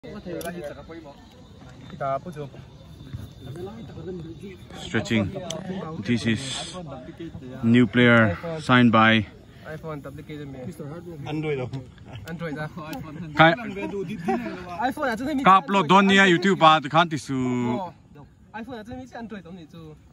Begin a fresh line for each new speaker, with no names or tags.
Stretching. This is new player signed by
iPhone application
Android
Android
iPhone upload 到呢 YouTube 啊，就看啲數。
iPhone 真係 Android 咁嚟做。